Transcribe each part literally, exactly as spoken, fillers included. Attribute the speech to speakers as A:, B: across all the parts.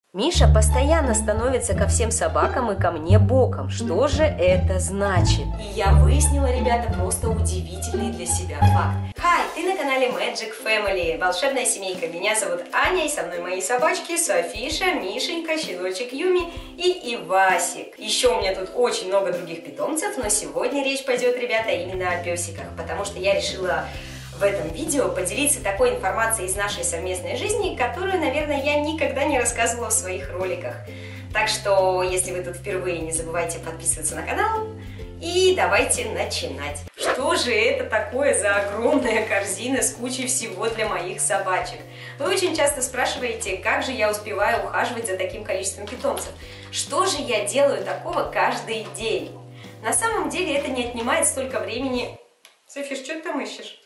A: Миша постоянно становится ко всем собакам и ко мне боком. Что же это значит? И я выяснила, ребята, просто удивительный для себя факт. Хай, ты на канале Magic Family, волшебная семейка. Меня зовут Аня, и со мной мои собачки Софиша, Мишенька, щеночек Юми и Ивасик. Еще у меня тут очень много других питомцев, но сегодня речь пойдет, ребята, именно о песиках, потому что я решила в этом видео поделиться такой информацией из нашей совместной жизни, которую, наверное, я никогда не рассказывала в своих роликах. Так что, если вы тут впервые, не забывайте подписываться на канал. И давайте начинать. Что же это такое за огромная корзина с кучей всего для моих собачек? Вы очень часто спрашиваете, как же я успеваю ухаживать за таким количеством питомцев? Что же я делаю такого каждый день? На самом деле это не отнимает столько времени. Софиш, что ты там ищешь?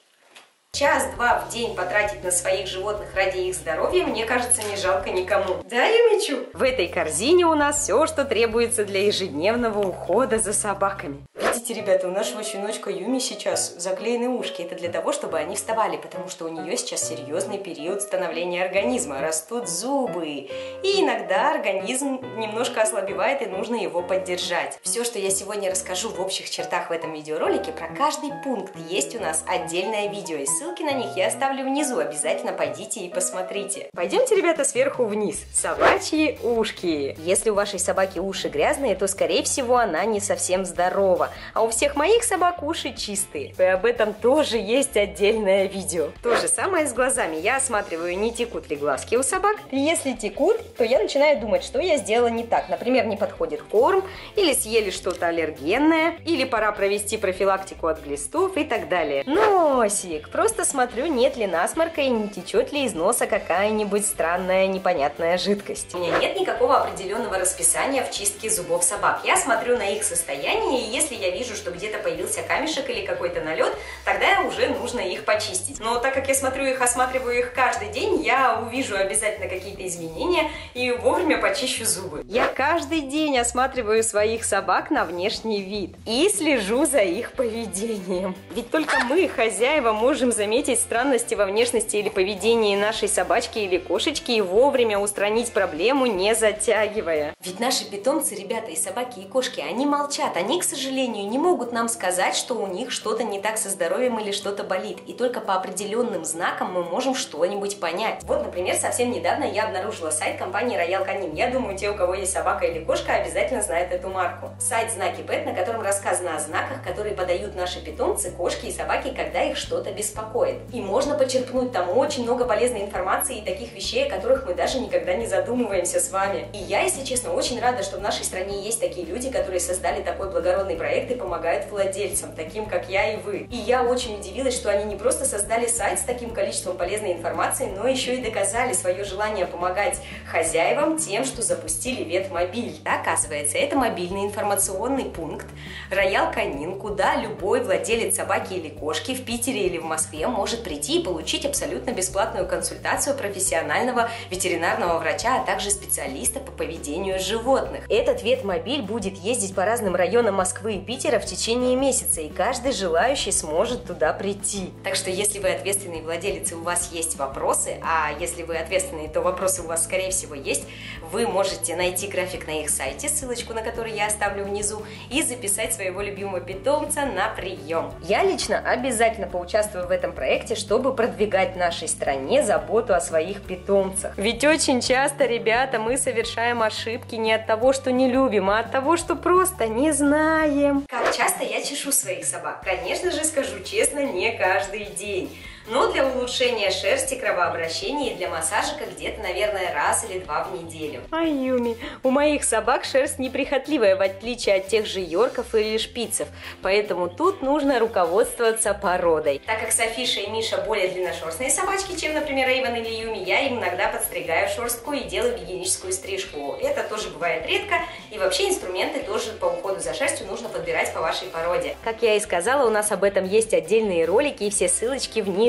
A: Час-два в день потратить на своих животных ради их здоровья, мне кажется, не жалко никому. Да, Юмичу? В этой корзине у нас все, что требуется для ежедневного ухода за собаками. Видите, ребята, у нашего щеночка Юми сейчас заклеены ушки. Это для того, чтобы они вставали, потому что у нее сейчас серьезный период становления организма. Растут зубы. И иногда организм немножко ослабевает, и нужно его поддержать. Все, что я сегодня расскажу в общих чертах в этом видеоролике, про каждый пункт есть у нас отдельное видео. И ссылки на них я оставлю внизу. Обязательно пойдите и посмотрите. Пойдемте, ребята, сверху вниз. Собачьи ушки. Если у вашей собаки уши грязные, то, скорее всего, она не совсем здорова. А у всех моих собак уши чистые. И об этом тоже есть отдельное видео. То же самое с глазами. Я осматриваю, не текут ли глазки у собак. И если текут, то я начинаю думать, что я сделала не так. Например, не подходит корм, или съели что-то аллергенное, или пора провести профилактику от глистов и так далее. Носик. Просто смотрю, нет ли насморка и не течет ли из носа какая-нибудь странная непонятная жидкость. У меня нет никакого определенного расписания в чистке зубов собак. Я смотрю на их состояние, и если я вижу, что где-то появился камешек или какой-то налет, тогда уже нужно их почистить. Но так как я смотрю их, осматриваю их каждый день, я увижу обязательно какие-то изменения и вовремя почищу зубы. Я каждый день осматриваю своих собак на внешний вид и слежу за их поведением. Ведь только мы, хозяева, можем заметить странности во внешности или поведении нашей собачки или кошечки и вовремя устранить проблему, не затягивая. Ведь наши питомцы, ребята, и собаки, и кошки, они молчат. Они, к сожалению, не могут нам сказать, что у них что-то не так со здоровьем или что-то болит. И только по определенным знакам мы можем что-нибудь понять. Вот, например, совсем недавно я обнаружила сайт компании Royal Canin. Я думаю, те, у кого есть собака или кошка, обязательно знают эту марку. Сайт «Знаки Pet», на котором рассказано о знаках, которые подают наши питомцы, кошки и собаки, когда их что-то беспокоит. И можно почерпнуть там очень много полезной информации и таких вещей, о которых мы даже никогда не задумываемся с вами. И я, если честно, очень рада, что в нашей стране есть такие люди, которые создали такой благородный проект и помогают владельцам, таким как я и вы. И я очень удивилась, что они не просто создали сайт с таким количеством полезной информации, но еще и доказали свое желание помогать хозяевам тем, что запустили ветмобиль. Оказывается, это мобильный информационный пункт Royal Canin, куда любой владелец собаки или кошки в Питере или в Москве может прийти и получить абсолютно бесплатную консультацию профессионального ветеринарного врача, а также специалиста по поведению животных. Этот ветмобиль будет ездить по разным районам Москвы и Питера в течение месяца, и каждый желающий сможет туда прийти. Так что, если вы ответственный владелец и у вас есть вопросы, а если вы ответственный, то вопросы у вас, скорее всего, есть, вы можете найти график на их сайте, ссылочку на который я оставлю внизу, и записать своего любимого питомца на прием. Я лично обязательно поучаствую в этом проекте, чтобы продвигать в нашей стране заботу о своих питомцах. Ведь очень часто, ребята, мы совершаем ошибки не от того, что не любим, а от того, что просто не знаем. Как часто я чешу своих собак? Конечно же, скажу честно, не каждый день. Но для улучшения шерсти, кровообращения и для массажика где-то, наверное, раз или два в неделю. Ай, Юми, у моих собак шерсть неприхотливая, в отличие от тех же йорков или шпицев, поэтому тут нужно руководствоваться породой. Так как Софиша и Миша более длинношерстные собачки, чем, например, Эйвен или Юми, я им иногда подстригаю шерстку и делаю гигиеническую стрижку. Это тоже бывает редко, и вообще инструменты тоже по уходу за шерстью нужно подбирать по вашей породе. Как я и сказала, у нас об этом есть отдельные ролики, и все ссылочки внизу.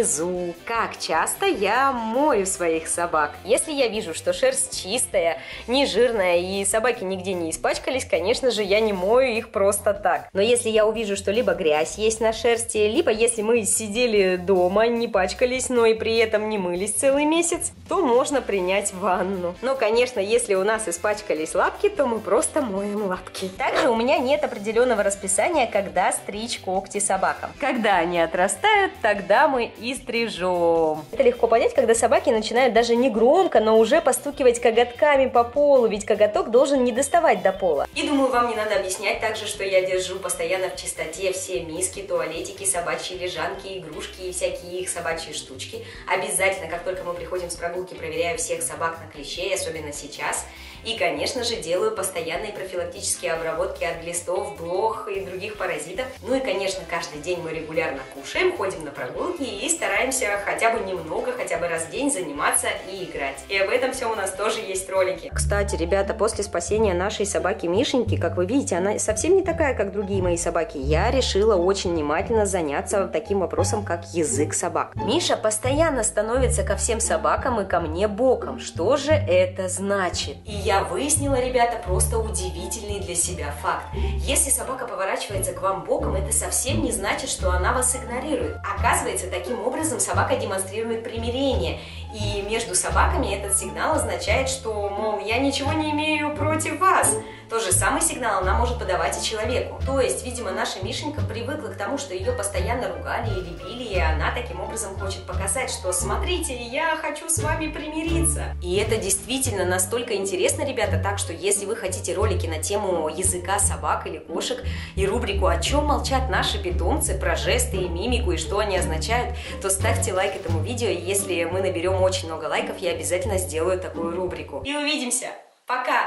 A: внизу. Как часто я мою своих собак? Если я вижу, что шерсть чистая, не жирная и собаки нигде не испачкались, конечно же, я не мою их просто так. Но если я увижу, что либо грязь есть на шерсти, либо если мы сидели дома, не пачкались, но и при этом не мылись целый месяц, то можно принять ванну. Но, конечно, если у нас испачкались лапки, то мы просто моем лапки. Также у меня нет определенного расписания, когда стричь когти собакам. Когда они отрастают, тогда мы и стрижем. Это легко понять, когда собаки начинают даже не громко, но уже постукивать коготками по полу, ведь коготок должен не доставать до пола. И думаю, вам не надо объяснять также, что я держу постоянно в чистоте все миски, туалетики, собачьи лежанки, игрушки и всякие их собачьи штучки. Обязательно, как только мы приходим с прогулки, проверяю всех собак на клещей, особенно сейчас. И, конечно же, делаю постоянные профилактические обработки от глистов, блох и других паразитов. Ну и, конечно, каждый день мы регулярно кушаем, ходим на прогулки и стараемся хотя бы немного, хотя бы раз в день заниматься и играть. И об этом все у нас тоже есть ролики. Кстати, ребята, после спасения нашей собаки Мишеньки, как вы видите, она совсем не такая, как другие мои собаки. Я решила очень внимательно заняться таким вопросом, как язык собак. Миша постоянно становится ко всем собакам и ко мне боком. Что же это значит? И я Я выяснила, ребята, просто удивительный для себя факт. Если собака поворачивается к вам боком, это совсем не значит, что она вас игнорирует. Оказывается, таким образом собака демонстрирует примирение. И между собаками этот сигнал означает, что, мол, я ничего не имею против вас. Тот же самый сигнал она может подавать и человеку. То есть, видимо, наша Мишенька привыкла к тому, что ее постоянно ругали или били, и она таким образом хочет показать, что смотрите, я хочу с вами примириться. И это действительно настолько интересно, ребята, так что если вы хотите ролики на тему языка собак или кошек и рубрику «О чем молчат наши питомцы», про жесты и мимику и что они означают, то ставьте лайк этому видео, и если мы наберем очень много лайков, я обязательно сделаю такую рубрику. И увидимся! Пока!